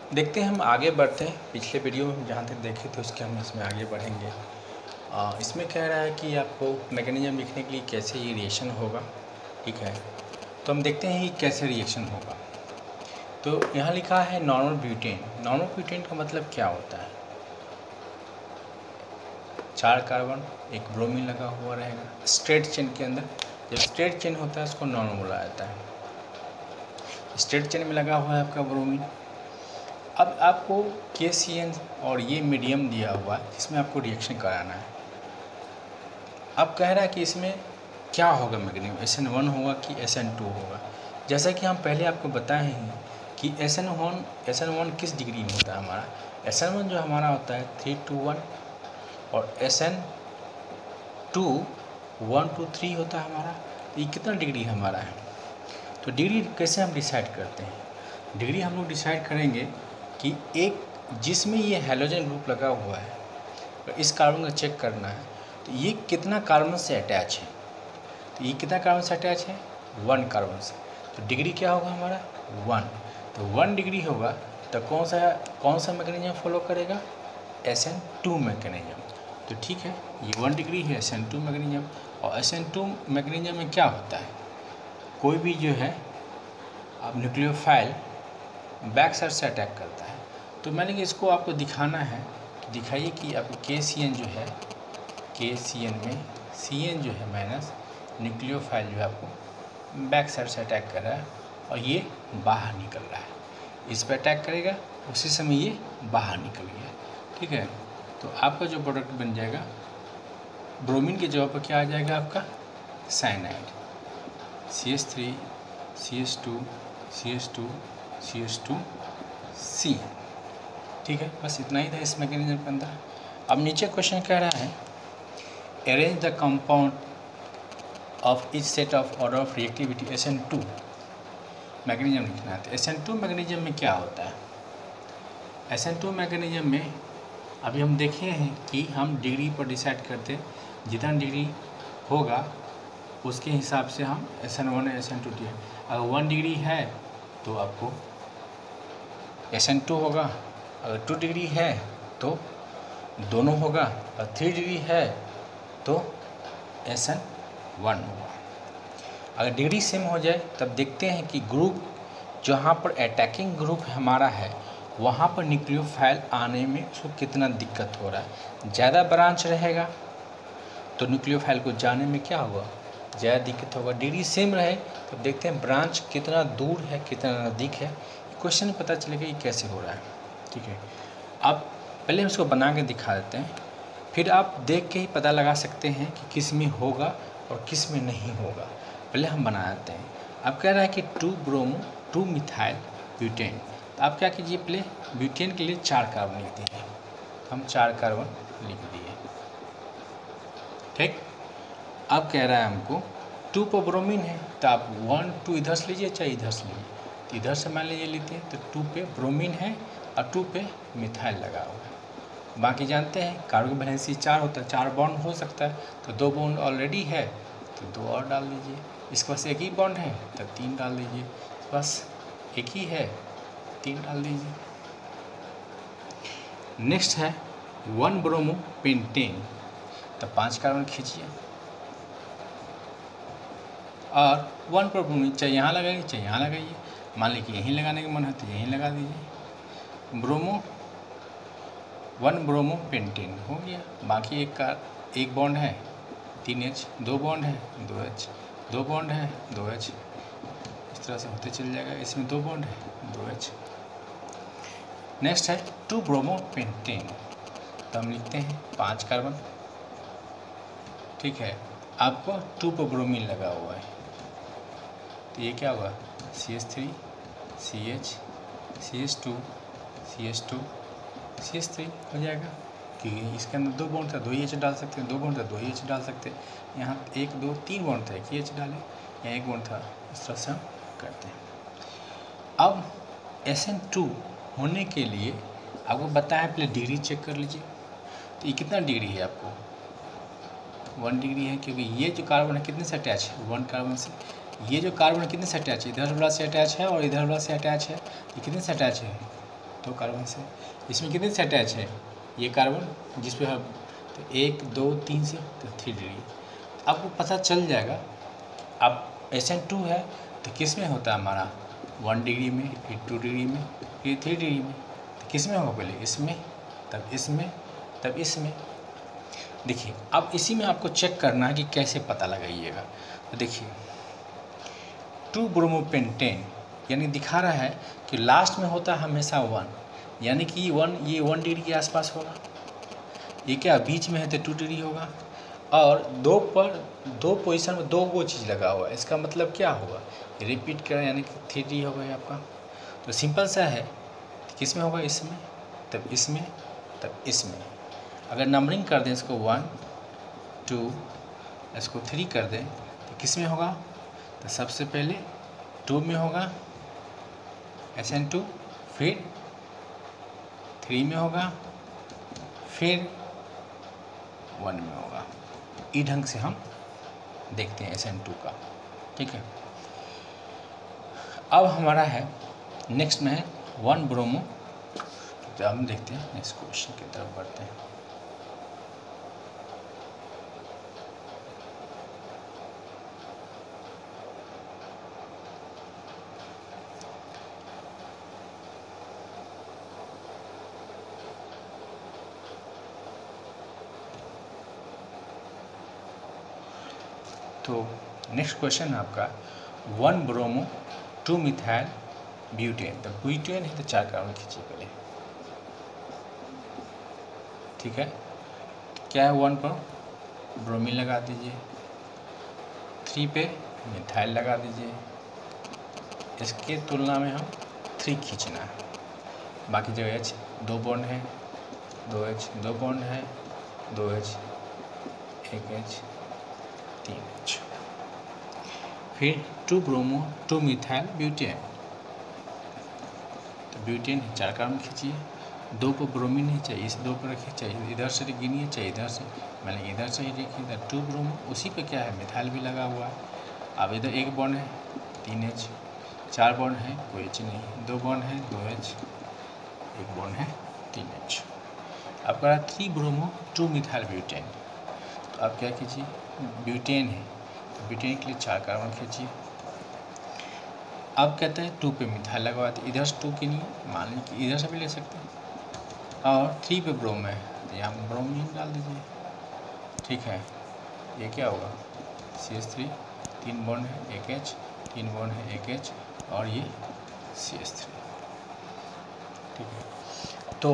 देखते हैं हम आगे बढ़ते हैं। पिछले वीडियो में जहाँ तक देखे थे उसके हम इसमें आगे बढ़ेंगे। इसमें कह रहा है कि आपको मैकेनिज्म लिखने के लिए कैसे ये रिएक्शन होगा। ठीक है, तो हम देखते हैं ये कैसे रिएक्शन होगा। तो यहाँ लिखा है नॉर्मल ब्यूटेन। नॉर्मल ब्यूटेन का मतलब क्या होता है? 4 कार्बन एक ब्रोमीन लगा हुआ रहेगा स्ट्रेट चेन के अंदर। जब स्ट्रेट चेन होता है उसको नॉर्मल बोला जाता है। स्ट्रेट चेन में लगा हुआ है आपका ब्रोमीन। अब आपको KCN और ये मीडियम दिया हुआ है जिसमें आपको रिएक्शन कराना है। अब कह रहा है कि इसमें क्या होगा मैकेनिज्म, SN1 होगा कि SN2 होगा। जैसा कि हम पहले आपको बताए हैं कि SN1 किस डिग्री में होता है हमारा। SN1 जो हमारा होता है 3 to 1 और SN2 1 to 3 होता है हमारा। तो ये कितना डिग्री हमारा है? तो डिग्री कैसे हम डिसाइड करते हैं? डिग्री हम लोग डिसाइड करेंगे कि एक जिसमें ये हैलोजन ग्रुप लगा हुआ है तो इस कार्बन का चेक करना है तो ये कितना कार्बन से अटैच है। तो ये कितना कार्बन से अटैच है? 1 कार्बन से। तो डिग्री क्या होगा हमारा? 1। तो 1 डिग्री होगा तो कौन सा मैकेनिज्म फॉलो करेगा? SN2 mechanism. तो ठीक है, ये 1 डिग्री है SN2 मैकेनिज्म। और SN2 मैकेनिज्म में क्या होता है? कोई भी जो है अब न्यूक्लियोफाइल बैक साइड से अटैक करता है। तो मैंने कि इसको आपको दिखाना है। दिखाइए कि आपको KCN जो है, KCN में CN जो है माइनस न्यूक्लियोफाइल जो है आपको बैक साइड से अटैक कर रहा है और ये बाहर निकल रहा है। इस पर अटैक करेगा उसी समय ये बाहर निकल गया। ठीक है, तो आपका जो प्रोडक्ट बन जाएगा ब्रोमीन के जगह पर क्या आ जाएगा आपका? Cyanide. CH3 CH2 CH2 CH2 C। ठीक है, बस इतना ही था इस मैकेनिज्म के अंदर। अब नीचे क्वेश्चन कह रहा है arrange the compound of each set of order of reactivity SN2 mechanism लिखना है। तो SN2 मैकेनिज्म में क्या होता है? SN2 मैकेनिज्म में अभी हम देखे हैं कि हम डिग्री पर डिसाइड करते हैं। जितना डिग्री होगा उसके हिसाब से हम SN1 और SN2 दिए। अगर 1 डिग्री है तो आपको SN2 होगा, अगर 2 डिग्री है तो दोनों होगा, और 3 डिग्री है तो SN1 होगा। अगर डिग्री सेम हो जाए तब देखते हैं कि ग्रुप जहाँ पर अटैकिंग ग्रुप हमारा है वहाँ पर न्यूक्लियोफाइल आने में उसको कितना दिक्कत हो रहा है। ज़्यादा ब्रांच रहेगा तो न्यूक्लियोफाइल को जाने में क्या होगा? ज़्यादा दिक्कत होगा। डिग्री सेम रहे तो देखते हैं ब्रांच कितना दूर है कितना नज़दीक है। क्वेश्चन में पता चलेगा ये कैसे हो रहा है। ठीक है, अब पहले हम इसको बना के दिखा देते हैं, फिर आप देख के ही पता लगा सकते हैं कि किस में होगा और किस में नहीं होगा। पहले हम बना देते हैं। अब कह रहा है कि 2 ब्रोमो 2 मिथाइल ब्यूटेन। तो आप क्या कीजिए, पहले ब्यूटेन के लिए 4 कार्बन लिख दीजिए। हम 4 कार्बन लिख दिए। ठीक, अब कह रहा है हमको 2 पर ब्रोमीन है तो आप 1 2 इधर से लीजिए चाहे इधर से लीजिए। तो इधर से मान लीजिए लेते हैं तो 2 पे ब्रोमीन है और 2 पे मिथाइल लगा हुआ है। बाकी जानते हैं कार्बन वैलेंसी 4 होता है, 4 बॉन्ड हो सकता है। तो 2 बॉन्ड ऑलरेडी है तो 2 और डाल दीजिए। इसके पास एक ही बॉन्ड है तो 3 डाल दीजिए। बस एक ही है 3 डाल दीजिए। नेक्स्ट है 1 ब्रोमो पेंटेन। तो 5 कार्बन खींचिए और 1 पर ब्रोमीन चाहे यहाँ लगाइए चाहे यहाँ लगाइए। मान लीजिए यहीं लगाने का मन है तो यहीं लगा दीजिए। 1 ब्रोमो पेंटेन हो गया। बाकी एक बॉन्ड है 3H, 2 बॉन्ड है 2H, 2 बॉन्ड है 2H। इस तरह से होते चल जाएगा। इसमें 2 बॉन्ड है 2H। नेक्स्ट है 2 ब्रोमो पेंटेन। तो हम लिखते हैं 5 कार्बन। ठीक है, आपको 2 पर ब्रोमीन लगा हुआ है तो ये क्या होगा? CH3 CH CH2 CH2 CH3 हो जाएगा। क्योंकि इसके अंदर 2 बॉन्ड था 2 H डाल सकते हैं, 2 बॉन्ड था 2 H डाल सकते हैं। यहाँ 1 2 3 बॉन्ड था 1 H डालें, यहाँ 1 बॉन्ड था। इस तरह से हम करते हैं। अब SN2 होने के लिए आपको बताया पहले डिग्री चेक कर लीजिए। तो ये कितना डिग्री है? आपको 1 डिग्री है, क्योंकि ये जो कार्बन है कितने से अटैच है? 1 कार्बन से। ये जो कार्बन कितने से अटैच है? इधर वाला से अटैच है और इधर वाला से अटैच है। ये कितने से अटैच है? दो कार्बन से। इसमें कितने से अटैच है ये कार्बन जिस पे हम, तो 1 2 3 से, तो 3 डिग्री। आपको पता चल जाएगा। अब SN2 है तो किस में होता है हमारा, 1 डिग्री में, फिर 2 डिग्री में, फिर 3 डिग्री में। तो किस में होगा, पहले इसमें, तब इसमें, तब इसमें। देखिए अब इसी में आपको चेक करना है कि कैसे पता लगाइएगा। तो देखिए 2-ब्रोमोपेंटेन यानी दिखा रहा है कि लास्ट में होता है हमेशा 1, यानी कि ये 1 डिग्री के आसपास होगा। ये क्या बीच में है तो 2 डिग्री होगा। और दो पोजीशन में 2 गो चीज़ लगा हुआ है, इसका मतलब क्या होगा, रिपीट करें यानी कि 3 डिग्री होगा ये आपका। तो सिंपल सा है, किस में होगा, इसमें, तब इसमें, तब इसमें। अगर नंबरिंग कर दें इसको 1 2 इसको 3 कर दें तो किस में होगा, तो सबसे पहले 2 में होगा SN2, फिर 3 में होगा, फिर 1 में होगा। ई ढंग से हम देखते हैं SN2 का, ठीक है। अब हमारा है नेक्स्ट में है 1-ब्रोमो। तो हम देखते हैं नेक्स्ट क्वेश्चन की तरफ बढ़ते हैं। तो नेक्स्ट क्वेश्चन है आपका 1-ब्रोमो 2-मिथाइल ब्यूटेन। तो ब्यूटेन है तो 4 कार्बन खींचिए पहले, ठीक है। क्या है, 1 पर ब्रोमीन लगा दीजिए, 3 पे मिथाइल लगा दीजिए। इसके तुलना में हम 3 खींचना है, बाकी जो H 2 बॉन्ड है, 2H 2 बॉन्ड है, 2H 1H 3H। फिर 2-ब्रोमो 2-मिथाइल ब्यूटेन। तो ब्यूटेन 4 कार्बन खींचिए, 2 पर ब्रोमीन नहीं चाहिए, इस 2 पर रखिए, चाहिए इधर से गिनिए, चाहिए इधर से, मैंने इधर से ही देखिए, इधर 2-ब्रोमो, उसी पे क्या है, मिथाइल भी लगा हुआ है। अब इधर 1 बॉन्ड है 3H, 4 बॉन्ड है कोई H नहीं, 2 बॉन्ड है 2H, 1 बॉन्ड है 3H। अब कह रहा 3-ब्रोमो 2-मिथाइल ब्यूटेन। तो आप क्या कीजिए, ब्यूटेन है, ब्यूटेन के लिए 4 कार्बन खींचिए। अब कहते हैं 2 पे मिथाइल लगवाते, इधर से 2 की नहीं, मान लीजिए कि इधर से भी ले सकते हैं। और 3 पे ब्रोम है तो यहाँ ब्रोमीन डाल दीजिए, ठीक है। ये क्या होगा, CH3, 3 बॉन्ड है 1H, 3 बॉन्ड है 1H, और ये CH3, ठीक है। तो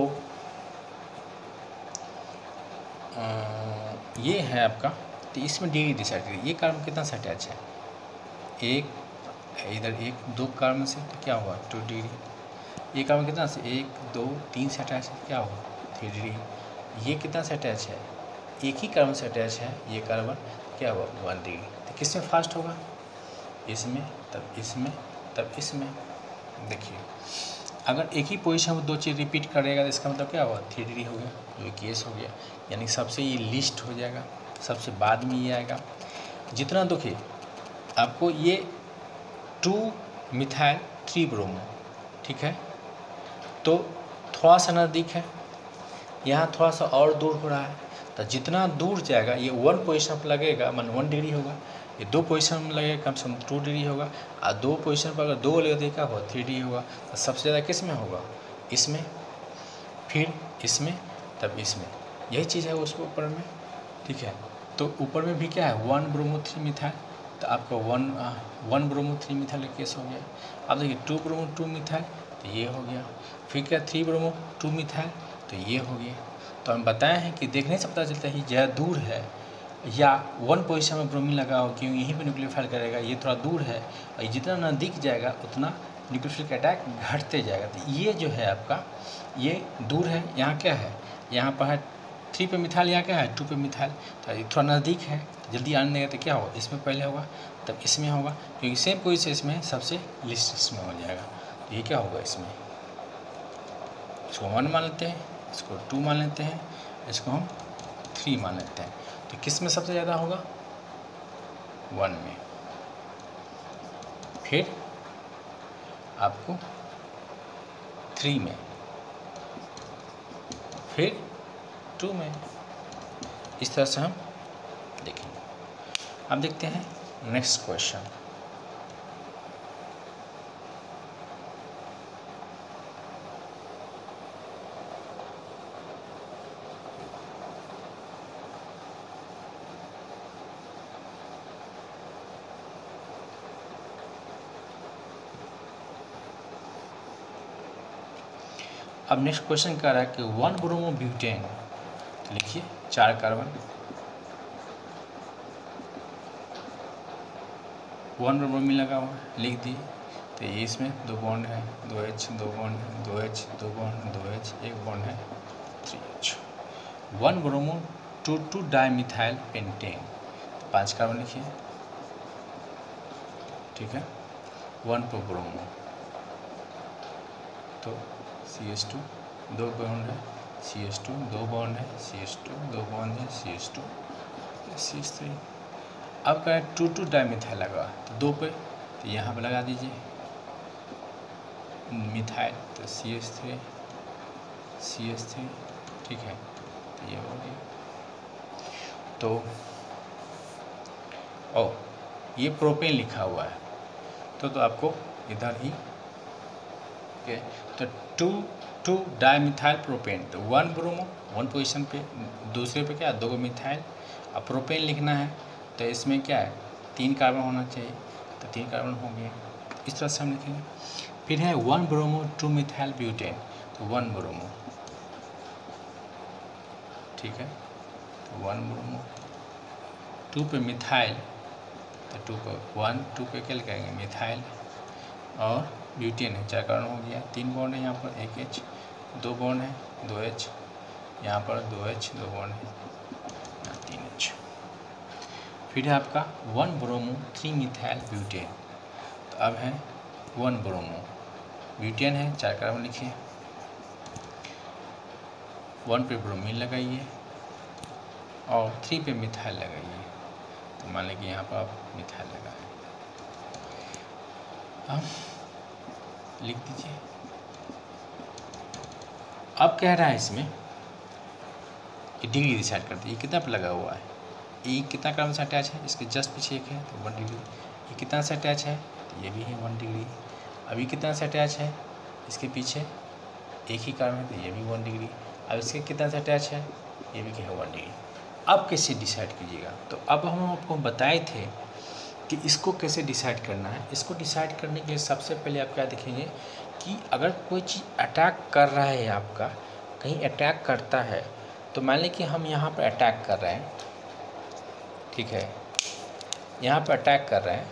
ये है आपका। तो इसमें डिग्री डिसाइड करिए, ये कार्बन कितना से अटैच है, एक इधर 1 2 कार्बन से, तो क्या हुआ 2 डिग्री। ये कार्बन कितना से 1 2 3 से अटैच है, क्या हुआ 3 डिग्री। ये कितना से अटैच है, एक ही कार्बन से अटैच है ये कार्बन, क्या हुआ 1 डिग्री। तो किस में फास्ट होगा, इसमें, तब इसमें, तब इसमें। देखिए अगर एक ही पोजीशन में 2 चीज़ रिपीट करेगा तो इसका मतलब क्या हुआ 3 डिग्री हो गया, जो केस हो गया। यानी सबसे ये लिस्ट हो जाएगा, सबसे बाद में ये आएगा। जितना देखिए आपको ये 2-मिथाइल 3-ब्रोमो, ठीक है। तो थोड़ा सा नज़दीक है, यहाँ थोड़ा सा और दूर हो रहा है। तो जितना दूर जाएगा ये 1 पोजीशन पर लगेगा, मान 1 डिग्री होगा। ये 2 पोजीशन में लगेगा, कम से कम 2 डिग्री होगा। और 2 पोजीशन पर अगर 2 लगेगा तो क्या होगा 3 डिग्री होगा। तो सबसे ज़्यादा किस में होगा, इसमें, फिर इसमें, तब इसमें। यही चीज़ है उसके ऊपर में, ठीक है। तो ऊपर में भी क्या है 1-ब्रोमो 3-मिथाइल। तो आपका 1-ब्रोमो 3-मिथाइल का केस हो गया। अब देखिए 2-ब्रोमो 2-मिथाइल, तो ये हो गया। फिर क्या 3-ब्रोमो 2-मिथाइल, तो ये हो गया। तो हम बताए हैं कि देखने से पता चलता है कि ज़्यादा दूर है या 1 पोजीशन में ब्रोमीन लगा हो, क्यों यहीं पे न्यूक्लियोफाइल करेगा, ये थोड़ा दूर है। और जितना नज़दीक जाएगा उतना न्यूक्लियोफिलिक अटैक घटते जाएगा। तो ये जो है आपका, ये दूर है, यहाँ क्या है, यहाँ पर है 3 पे मिथाइल, यहाँ क्या है 2 पे मिथाइल। तो ये थोड़ा नज़दीक है, जल्दी आने देगा तो क्या होगा, इसमें पहले होगा, तब इसमें होगा, क्योंकि सेम पोजीशन इसमें सबसे लिस्ट इसमें हो जाएगा। तो ये क्या होगा, इसमें इसको 1 मान लेते हैं, इसको 2 मान लेते हैं, इसको हम 3 मान लेते हैं। तो किस में सबसे ज़्यादा होगा, 1 में। फिर आपको 3 में, फिर 2 में। इस तरह से हम देखेंगे। अब देखते हैं नेक्स्ट क्वेश्चन। अब नेक्स्ट क्वेश्चन कह रहा है कि 1 ब्रोमो ब्यूटेन, तो लिखिए 4 कार्बन, 1 ब्रोमीन लगा हुआ है, लिख दिए। तो ये इसमें 2 बॉन्ड है, 2H 2 बॉन्ड है, 2H 2 बॉन्ड, 2H 1 बॉन्ड है, 3H। 1 bromo 2 dimethyl pentane, 5 carbon लिखिए, ठीक है। 1 पर ब्रोमो, तो CH2 2 बॉन्ड है, CH2 2 बॉन्ड है, CH2 2 बॉन्ड है, CH2 CH3। अब क्या है 2 डाइमिथाइल लगा, तो 2 पे, तो यहाँ पे लगा दीजिए मिथाइल, तो CH3 CH3, ठीक है। तो ये हो गया। तो ये प्रोपेन लिखा हुआ है, तो आपको इधर ही, तो 2 डाइमिथाइल प्रोपेन, तो 1 ब्रोमो 1 पोजीशन पे, दूसरे पे क्या 2 मिथाइल। अब प्रोपेन लिखना है तो इसमें क्या है 3 कार्बन होना चाहिए, तो 3 कार्बन हो गए। इस तरह से हम लिखेंगे। फिर है 1 ब्रोमो 2 मिथाइल ब्यूटेन, तो 1 ब्रोमो, ठीक है। तो 1 ब्रोमो 2 पे मिथाइल, तो 2 पे 2 पे क्या लिखेंगे मिथाइल, और ब्यूटेन है 4 कार्बन हो गया। 3 बॉन्ड है यहाँ पर, 1H 2 बॉन्ड है, 2H यहाँ पर, 2H 2 बॉन्ड है, 3H। फिर है आपका 1 ब्रोमो 3 मिथाइल ब्यूटेन, तो अब है 1 ब्रोमो ब्यूटेन है 4 कार्बन लिखिए, 1 पे ब्रोमीन लगाइए और 3 पे मिथाइल लगाइए। तो मान लें कि यहाँ पर आप मिथाइल लगाएं, अब लिख दीजिए। अब कह रहा है इसमें कि डिग्री डिसाइड करते हैं, ये कितना पे लगा हुआ है, ये कितना कार्बन से अटैच है, इसके जस्ट पीछे एक है तो 1 डिग्री। ये कितना से अटैच है, तो ये भी है 1 डिग्री। अब ये कितना से अटैच है, इसके पीछे एक ही कार्बन है तो ये भी 1 डिग्री। अब इसके कितना से अटैच है, ये भी क्या है 1 डिग्री। अब कैसे डिसाइड कीजिएगा, तो अब हम आपको बताए थे कि इसको कैसे डिसाइड करना है। इसको डिसाइड करने के लिए सबसे पहले आप क्या देखेंगे कि अगर कोई चीज़ अटैक कर रहा है, आपका कहीं अटैक करता है, तो मान लें कि हम यहाँ पर अटैक कर रहे हैं, ठीक है, यहाँ पर अटैक कर रहे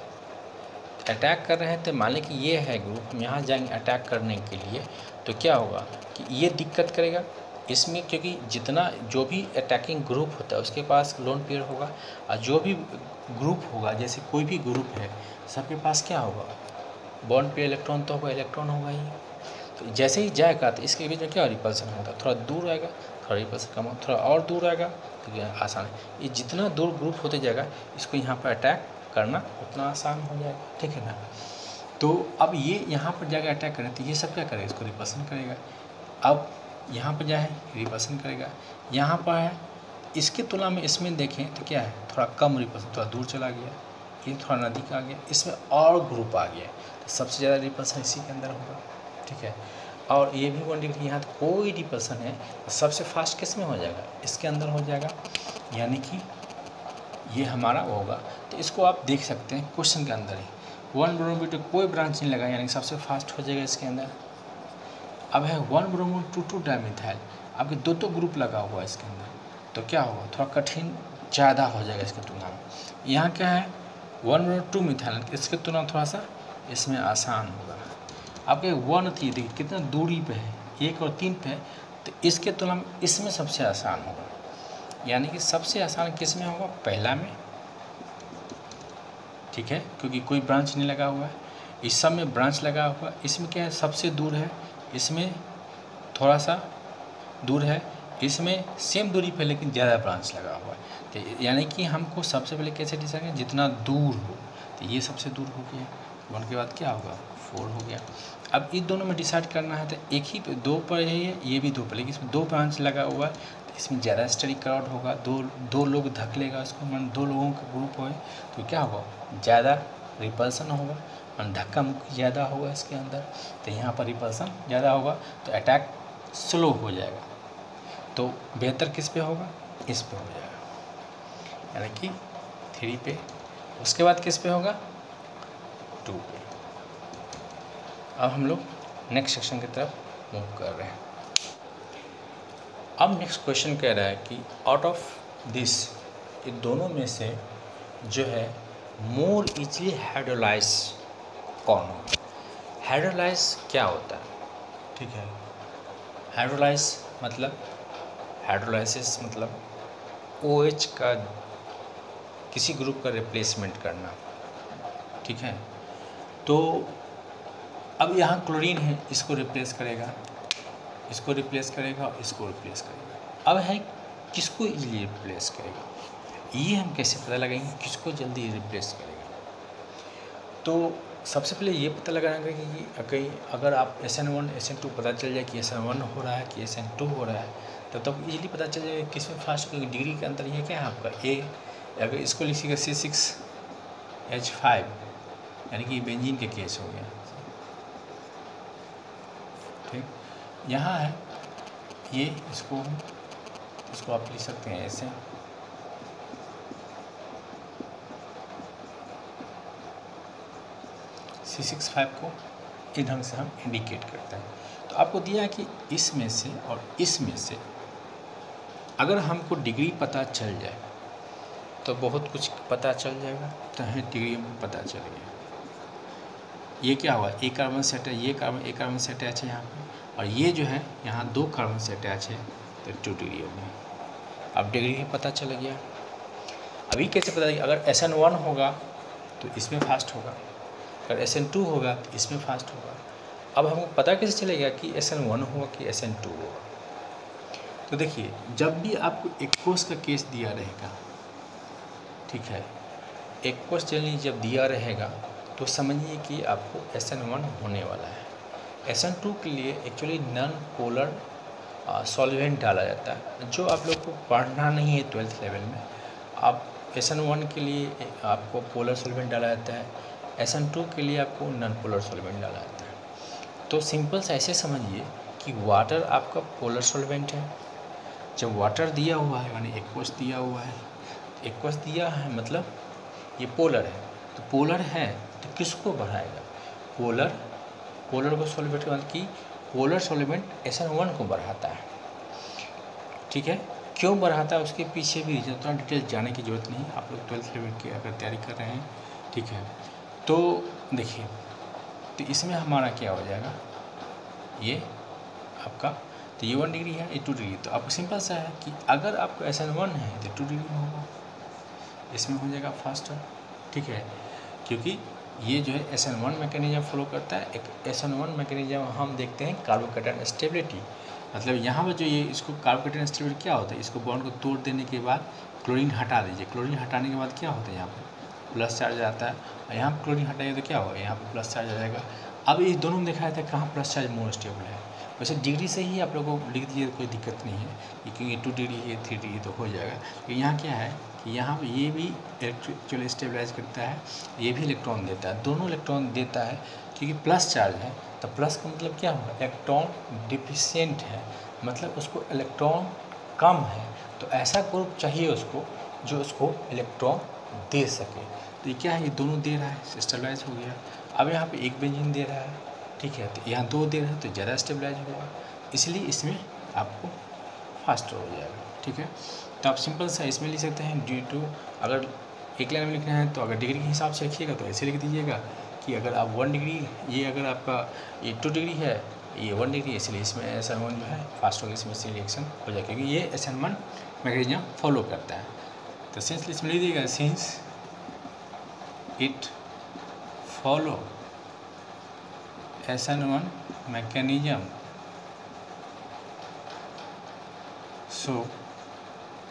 हैं, तो मान लें कि ये है ग्रुप, हम यहाँ जाएंगे अटैक करने के लिए, तो क्या होगा कि ये दिक्कत करेगा इसमें, क्योंकि जितना जो भी अटैकिंग ग्रुप होता है उसके पास लोन पेयर होगा, और जो भी ग्रुप होगा, जैसे कोई भी ग्रुप है, सबके पास क्या होगा बॉन्ड पेयर इलेक्ट्रॉन तो होगा, इलेक्ट्रॉन होगा ही। तो जैसे ही जाएगा तो इसके बीच में क्या रिपल्सन होगा, थोड़ा दूर आएगा, थोड़ा रिपल्सन कम, थोड़ा और दूर आएगा, तो आसान है। ये जितना दूर ग्रुप होते जाएगा, इसको यहाँ पर अटैक करना उतना आसान हो जाएगा, ठीक है ना। तो अब ये यहाँ पर जाकर अटैक करें तो ये सब क्या करेगा, इसको रिपल्सन करेगा। अब यहाँ पर जाए रिपल्सन करेगा, यहाँ पर है, इसकी तुलना में इसमें देखें तो क्या है थोड़ा कम रिपल्सन, थोड़ा दूर चला गया, ये थोड़ा नज़दीक आ गया, इसमें और ग्रुप आ गया, तो सबसे ज़्यादा रिपल्सन इसी के अंदर होगा, ठीक है। और ये भी 1 डिग्री, यहाँ तो कोई रिपल्सन है, तो सबसे फास्ट किस में हो जाएगा, इसके अंदर हो जाएगा, यानी कि ये हमारा होगा। तो इसको आप देख सकते हैं क्वेश्चन के अंदर ही 1 ब्रोमो ब्यूटेन कोई ब्रांच नहीं लगा, यानी कि सबसे फास्ट हो जाएगा इसके अंदर। अब है 1 ब्रोमो 2 डाइमिथाइल, आपके 2 ग्रुप लगा हुआ है इसके अंदर, तो क्या होगा थोड़ा कठिन ज़्यादा हो जाएगा इसके तुलना में। यहाँ क्या है 1 ब्रोमो 2 मिथाइल, इसके तुलना थोड़ा सा इसमें आसान होगा। आपके 1 और 3 देखिए कितना दूरी पे है, 1 और 3 पे है, तो इसके तुलना में इसमें सबसे आसान होगा, यानी कि सबसे आसान किस में होगा, पहला में, ठीक है, क्योंकि कोई ब्रांच नहीं लगा हुआ है। इस सब में ब्रांच लगा हुआ है, इसमें क्या है सबसे दूर है, इसमें थोड़ा सा दूर है, इसमें सेम दूरी पे लेकिन ज़्यादा ब्रांच लगा हुआ है। तो यानी कि हमको सबसे पहले कैसे डिसाइड करें, जितना दूर हो, तो ये सबसे दूर हो गया, 1 के बाद क्या होगा 4 हो गया। अब इन दोनों में डिसाइड करना है तो एक ही पे 2 पर है, ये भी 2 पर, लेकिन इसमें 2 ब्रांच लगा हुआ है तो इसमें ज़्यादा स्टडी क्राउड होगा, दो लोग धक लेगा इसको, मान 2 लोगों का ग्रुप हो तो क्या होगा, ज़्यादा रिपल्सन होगा, मान धक्का मुक्की ज़्यादा होगा इसके अंदर, तो यहाँ पर रिपल्सन ज़्यादा होगा तो अटैक स्लो हो जाएगा। तो बेहतर किस पे होगा, इस पे हो जाएगा, यानी कि 3 पे। उसके बाद किस पे होगा, 2 पे। अब हम लोग नेक्स्ट सेक्शन की तरफ मूव कर रहे हैं। अब नेक्स्ट क्वेश्चन कह रहा है कि आउट ऑफ दिस, ये दोनों में से जो है मोर इजली हाइड्रोलाइज कौन होगा। हाइड्रोलाइज क्या होता है, ठीक है, हाइड्रोलाइज मतलब हाइड्रोलाइसिस मतलब OH का किसी ग्रुप का रिप्लेसमेंट करना, ठीक है। तो अब यहाँ क्लोरीन है, इसको रिप्लेस करेगा, इसको रिप्लेस करेगा और इसको रिप्लेस करेगा। अब है किसको इजीली रिप्लेस करेगा, ये हम कैसे पता लगाएंगे किसको जल्दी रिप्लेस करेगा। तो सबसे पहले ये पता लगाना कि कहीं अगर आप SN1 SN2 पता चल जाए कि SN1 हो रहा है कि SN2 हो रहा है, तब इजीली पता चल जाएगा किस में फास्ट, क्योंकि डिग्री के अंदर ये क्या है आपका A। अगर इसको लिखिएगा C6H5, यानी कि बेंजीन के केस हो गया, ठीक। यहाँ है ये, इसको आप लिख सकते हैं ऐसे, C6H5 को इस ढंग से हम इंडिकेट करते हैं। तो आपको दिया है कि इसमें से और इसमें से अगर हमको डिग्री पता चल जाए तो बहुत कुछ पता चल जाएगा, तो है डिग्री में पता चल गया। ये क्या हुआ, एक कार्बन से अटैच, ये कार्बन एक कार्बन से अटैच है यहाँ पे, और ये जो है यहाँ 2 कार्बन से अटैच है, तो 2 डिग्री हो गया। अब डिग्री ही पता चल गया। अभी कैसे पता चलेगा, अगर SN1 होगा तो इसमें फास्ट होगा, अगर SN2 होगा तो इसमें फास्ट होगा। अब हमको पता कैसे चलेगा कि SN1 होगा कि SN2 होगा। तो देखिए, जब भी आपको एक्वस का केस दिया रहेगा, ठीक है, एक्वस जनरली जब दिया रहेगा तो समझिए कि आपको SN1 होने वाला है। SN2 के लिए एक्चुअली नॉन पोलर सॉल्वेंट डाला जाता है, जो आप लोग को पढ़ना नहीं है 12th लेवल में। आप SN1 के लिए आपको पोलर सॉल्वेंट डाला जाता है, SN2 के लिए आपको नॉन पोलर सॉल्वेंट डाला जाता है। तो सिंपल से ऐसे समझिए कि वाटर आपका पोलर सॉल्वेंट है। जब वाटर दिया हुआ है यानी एक्वस दिया हुआ है, एक्वस दिया है मतलब ये पोलर है, तो पोलर है तो किसको बढ़ाएगा, पोलर को सॉल्वेंट मतलब कि पोलर सॉल्वेंट SN1 को बढ़ाता है, ठीक है। क्यों बढ़ाता है उसके पीछे भी रीजन, थोड़ा डिटेल जाने की ज़रूरत नहीं, आप लोग 12th लेवल की अगर तैयारी कर रहे हैं, ठीक है। तो देखिए, तो इसमें हमारा क्या हो जाएगा, ये आपका, तो ये 1 डिग्री है, ये 2 डिग्री। तो आपको सिंपल सा है कि अगर आपको SN1 है तो 2 डिग्री में होगा, इसमें हो जाएगा फास्टर, ठीक है। क्योंकि ये जो है SN1 मैकेनिज्म फॉलो करता है। एक SN1 मैकेनिज्म हम देखते हैं कार्बोकेटायन स्टेबिलिटी, मतलब यहाँ पर जो ये इसको कार्बोकेटायन स्टेबिलिटी क्या होता है, इसको बॉन्ड को तोड़ देने के बाद क्लोरीन हटा दीजिए, क्लोरीन हटाने के बाद क्या होता है, यहाँ पर प्लस चार्ज आता है, और यहाँ पर क्लोरीन हटाइए तो क्या होगा, यहाँ पर प्लस चार्ज आ जाएगा। अब इस दोनों में देखा जाता है कहाँ प्लस चार्ज मोर स्टेबल है। वैसे डिग्री से ही आप लोगों को लिख दीजिए, कोई दिक्कत नहीं है, क्योंकि 2 डिग्री है 3 डिग्री तो हो जाएगा। तो यहाँ क्या है कि यहाँ पर ये भी इलेक्ट्रिकली स्टेबलाइज करता है, ये भी इलेक्ट्रॉन देता है, दोनों इलेक्ट्रॉन देता है, क्योंकि प्लस चार्ज है। तो प्लस का मतलब क्या होगा, इलेक्ट्रॉन डिफिशिएंट है, मतलब उसको इलेक्ट्रॉन कम है, तो ऐसा ग्रुप चाहिए उसको जो उसको इलेक्ट्रॉन दे सके। तो ये क्या है, ये दोनों दे रहा है, स्टेबलाइज हो गया। अब यहाँ पे एक बेंजीन दे रहा है, ठीक है, तो यहाँ 2 दे रहा है तो ज़्यादा स्टेबलाइज होगा, इसलिए इसमें आपको फास्टर हो जाएगा, ठीक है। तो आप सिंपल सा इसमें लिख सकते हैं ड्यू टू, अगर एक लाइन में लिखना है तो अगर डिग्री के हिसाब से लिखिएगा तो ऐसे लिख दीजिएगा कि अगर आप 1 डिग्री, ये अगर आपका ये 2 डिग्री है, ये 1 डिग्री, इसलिए इसमें SN1 जो है फास्ट होगा, इसमें से रिएक्शन हो जाएगा, क्योंकि ये SN1 मैकेनिज्म फॉलो करता है। तो सिंस इसमें लिख दीजिएगा, since it follow SN1 mechanism, so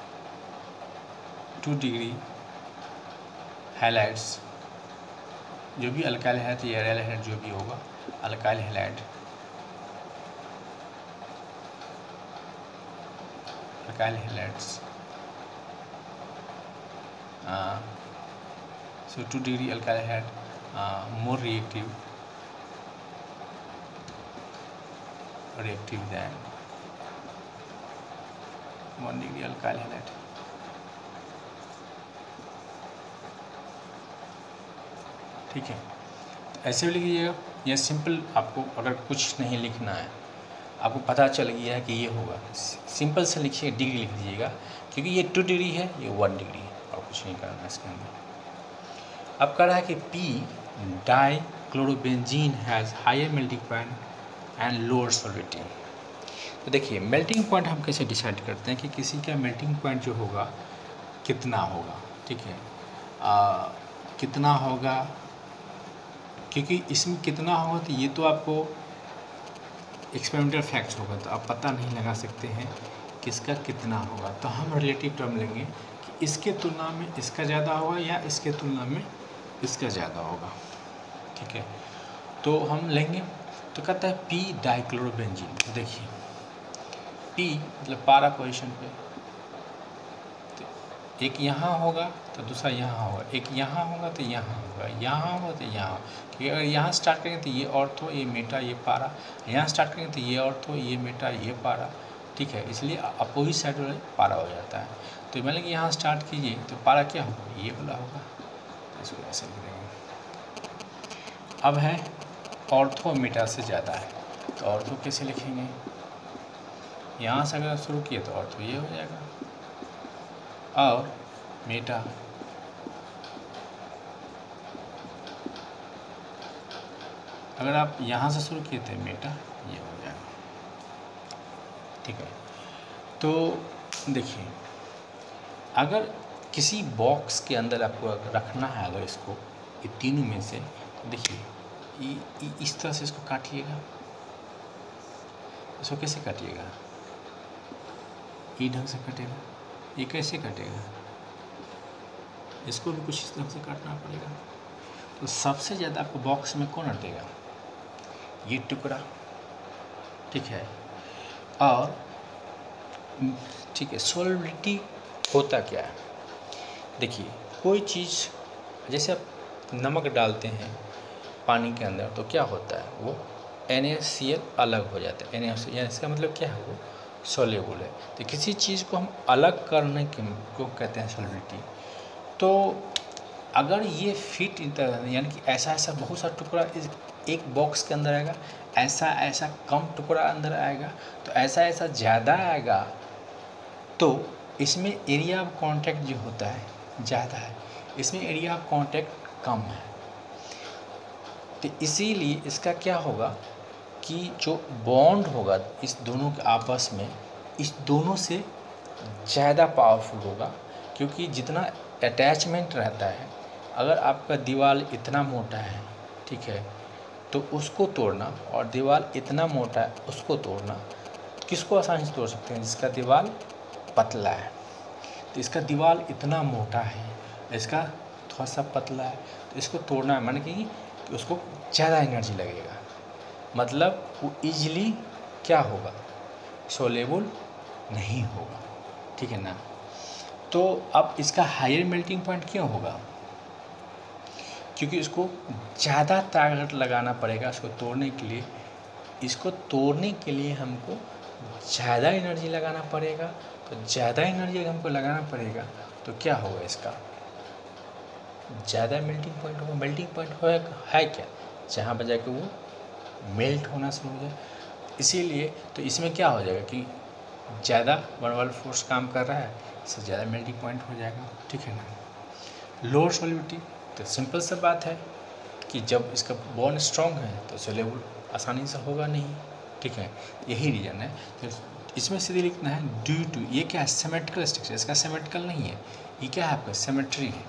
2 degree halides जो भी अल्काइल हैलाइड या एराइल हैलाइड जो भी होगा, alkyl halide, alkyl halides, so 2 degree alkyl halide more reactive than 1 degree alkyl halide. ठीक है, तो ऐसे भी लिखिएगा। यह सिंपल, आपको अगर कुछ नहीं लिखना है, आपको पता चल गया है कि ये होगा, सिंपल से लिखिए, डिग्री लिख दीजिएगा, क्योंकि ये 2 डिग्री है, ये 1 डिग्री है, और कुछ नहीं करना है इसके अंदर। अब कह रहा है कि P dichlorobenzene has higher melting point and lower solubility. तो देखिए, मेल्टिंग पॉइंट हम कैसे डिसाइड करते हैं कि किसी का मेल्टिंग पॉइंट जो होगा कितना होगा, ठीक है, कितना होगा, क्योंकि इसमें कितना होगा तो ये तो आपको एक्सपेरिमेंटल फैक्ट्स होगा, तो आप पता नहीं लगा सकते हैं किसका कितना होगा। तो हम रिलेटिव टर्म लेंगे कि इसके तुलना में इसका ज़्यादा होगा या इसके तुलना में इसका ज़्यादा होगा, ठीक है। तो हम लेंगे, तो कहता है पी डाइक्लोरोबेंजीन। तो देखिए, पी मतलब पारा पोजीशन पे, तो एक यहाँ होगा तो दूसरा यहाँ होगा, एक यहाँ होगा तो यहाँ होगा, यहाँ होगा तो यहाँ, क्योंकि अगर यहाँ स्टार्ट करेंगे तो ये ऑर्थो, ये मेटा, ये पारा, यहाँ स्टार्ट करेंगे तो ये ऑर्थो, ये मेटा, ये पारा, ठीक है, इसलिए अपोजिट साइड वाला पारा हो जाता है। तो मान लीजिए कि यहाँ स्टार्ट कीजिए तो पारा क्या होगा, ये वाला होगा, इसको ऐसे लिख देंगे। अब है ऑर्थो मेटा से ज़्यादा है, तो ऑर्थो कैसे लिखेंगे, यहाँ से अगर शुरू किए तो ऑर्थो ये हो जाएगा, और मेटा अगर आप यहाँ से शुरू किए थे मेटा ये हो जाएगा, ठीक है। तो देखिए, अगर किसी बॉक्स के अंदर आपको रखना है, अगर इसको ये तीनों में से, तो देखिए इस तरह से इसको काटिएगा, इसको कैसे काटिएगा, ये ढंग से कटेगा, ये कैसे कटेगा, इसको भी कुछ इस तरह से काटना पड़ेगा। तो सबसे ज़्यादा आपको बॉक्स में कौन हटेगा, ये टुकड़ा, ठीक है। और ठीक है, सॉल्युबिलिटी होता क्या है, देखिए, कोई चीज़ जैसे आप नमक डालते हैं पानी के अंदर तो क्या होता है, वो NaCl अलग हो जाता है। NaCl इसका मतलब क्या है, वो सॉल्युबल है। तो किसी चीज़ को हम अलग करने को कहते हैं सॉल्युबिलिटी। तो अगर ये फिट यानी कि ऐसा ऐसा बहुत सा टुकड़ा इस एक बॉक्स के अंदर आएगा, ऐसा ऐसा कम टुकड़ा अंदर आएगा, तो ऐसा ऐसा ज़्यादा आएगा, तो इसमें एरिया ऑफ कांटेक्ट जो होता है ज़्यादा है, इसमें एरिया ऑफ कांटेक्ट कम है। तो इसीलिए इसका क्या होगा कि जो बॉन्ड होगा इस दोनों के आपस में, इस दोनों से ज़्यादा पावरफुल होगा, क्योंकि जितना अटैचमेंट रहता है, अगर आपका दीवार इतना मोटा है, ठीक है, तो उसको तोड़ना, और दीवार इतना मोटा है उसको तोड़ना, किसको आसानी से तोड़ सकते हैं, जिसका दीवार पतला है। तो इसका दीवार इतना मोटा है, इसका थोड़ा सा पतला है, तो इसको तोड़ना है, माने कि उसको ज़्यादा एनर्जी लगेगा, मतलब वो ईजिली क्या होगा, सोलेबल नहीं होगा, ठीक है ना। तो अब इसका हायर मेल्टिंग पॉइंट क्यों होगा, क्योंकि इसको ज़्यादा ताकत लगाना पड़ेगा इसको तोड़ने के लिए। इसको तोड़ने के लिए हमको ज़्यादा एनर्जी लगाना पड़ेगा, तो ज़्यादा एनर्जी अगर हमको लगाना पड़ेगा तो क्या होगा, इसका ज़्यादा मेल्टिंग पॉइंट होगा। मेल्टिंग पॉइंट है क्या, जहाँ पर जाके वो मेल्ट होना शुरू हो जाए। इसीलिए तो इसमें क्या हो जाएगा कि ज़्यादा वन वाल फोर्स काम कर रहा है, इससे ज़्यादा मेल्टिंग पॉइंट हो जाएगा, ठीक है ना। लोअर सॉल्युबिलिटी, तो सिंपल सा बात है कि जब इसका बॉन्ड स्ट्रॉन्ग है तो सोल्यूबल आसानी से होगा नहीं, ठीक है, यही रीज़न है। तो इसमें सीधे लिखना है ड्यू टू, ये क्या है, सिमेट्रिकल स्ट्रक्चर, इसका सिमेट्रिकल नहीं है, ये क्या है आपका सिमेट्री है,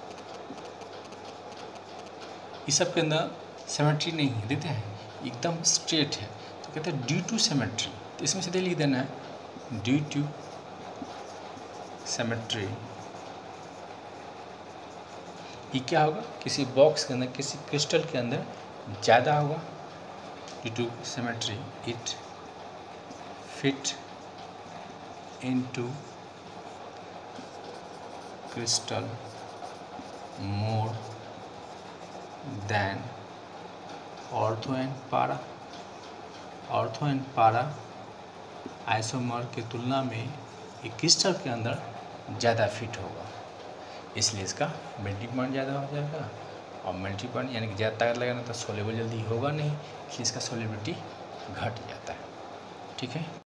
इस सब के अंदर सिमेट्री नहीं है, देते हैं एकदम स्ट्रेट है, तो कहते हैं ड्यू टू सिमेट्री। तो इसमें सीधे लिख देना है ड्यू टू सिमेट्री ये क्या होगा, किसी बॉक्स के अंदर, किसी क्रिस्टल के अंदर ज़्यादा होगा due to symmetry, it fit into crystal more than ortho and para. Ortho and para isomer की तुलना में एक क्रिस्टल के अंदर ज़्यादा फिट होगा, इसलिए इसका मेल्टिंग पॉइंट ज़्यादा हो जाएगा। और मेल्टिंग पॉइंट यानी कि ज़्यादा ताकत लगाना तो सोलेबल जल्दी होगा नहीं, इसलिए इसका सोलेबिलिटी घट जाता है। ठीक है।